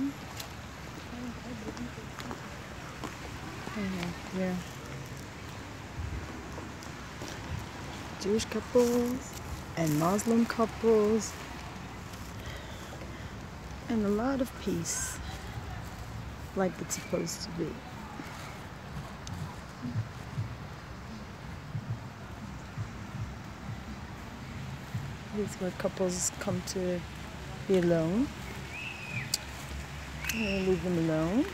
Yeah. Jewish couples and Muslim couples, and a lot of peace, like it's supposed to be. This is where couples come to be alone. I'm gonna leave them alone.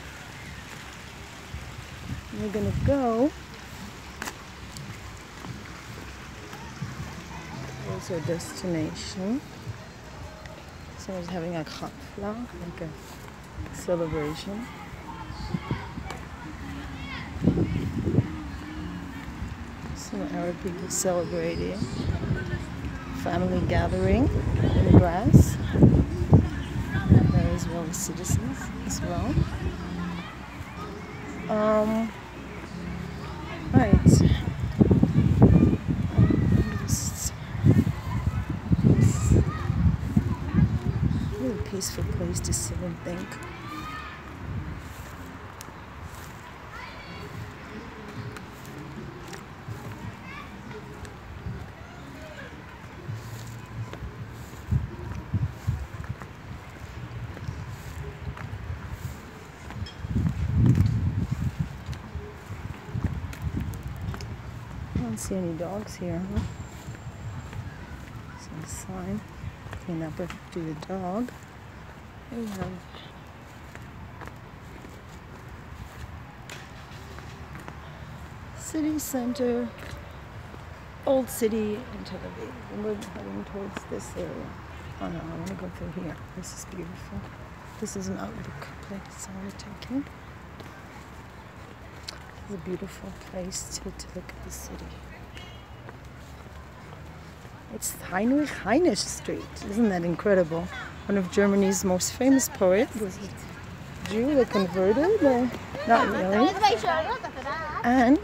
And we're gonna go. There's our destination. Someone's having a hafla, like a celebration. Some Arab people celebrating. Family gathering in the grass. There is Israeli citizens as well. Right. Just a really peaceful place to sit and think. I don't see any dogs here, huh? There's a sign. Clean up after your dog. Here we have city center, old city in Tel Aviv. And we're heading towards this area. Oh no, I want to go through here. This is beautiful. This is an outlook place we're taking. It's a beautiful place to look at the city. It's Heinrich Heine Street. Isn't that incredible? One of Germany's most famous poets was a Jew that converted, not really. And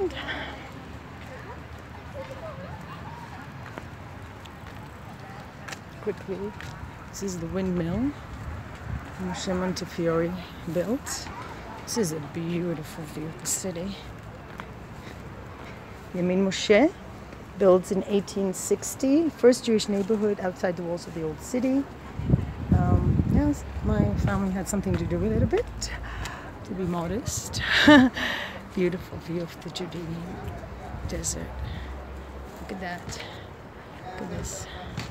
quickly, this is the windmill Moshe Montefiore built. This is a beautiful view of the city. Yamin Moshe builds in 1860, first Jewish neighborhood outside the walls of the old city. Yes, my family had something to do with it a bit, to be modest. Beautiful view of the Judean desert. Look at that. Look at this.